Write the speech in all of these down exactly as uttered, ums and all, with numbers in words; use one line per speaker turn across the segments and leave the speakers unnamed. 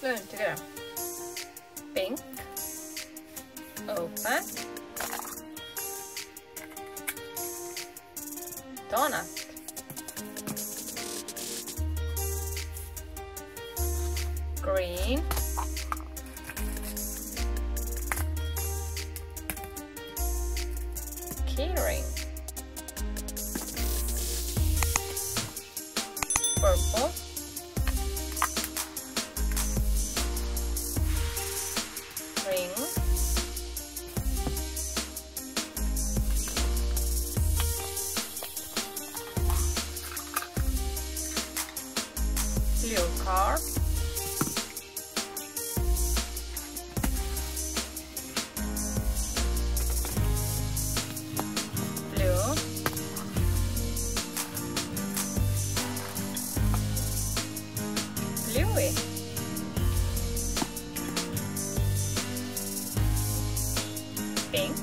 learn together. Pink, open, donut, green, keyring, purple, ring, blue car, blue, Bluey, pink,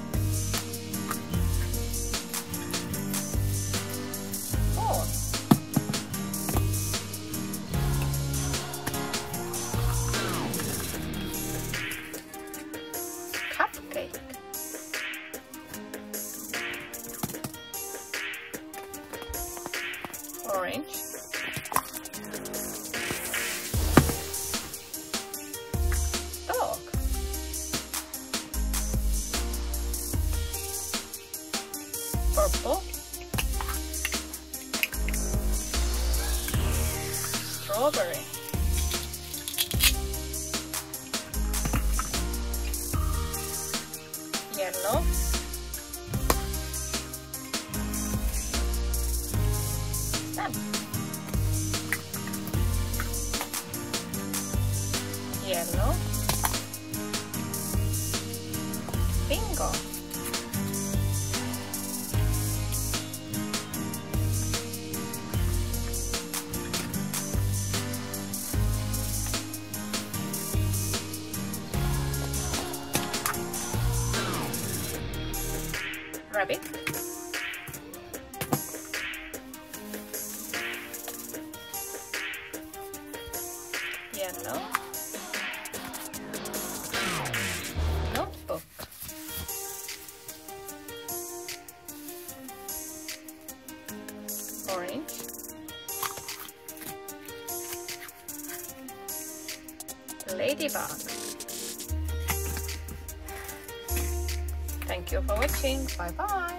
four, cupcake, orange, dog, purple, strawberry, yellow, stamp, yellow, bingo, rabbit, yellow, notebook, orange, ladybug. Thank you for watching. Bye bye.